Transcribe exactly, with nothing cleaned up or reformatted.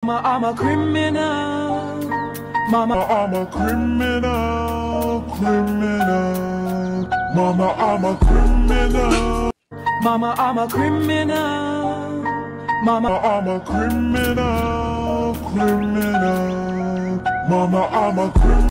Mama, I'm a criminal. Mama, I'm a criminal, criminal. Mama, I'm a criminal. Mama, I'm a criminal. Mama, I'm a criminal, criminal. Mama, I'm a criminal.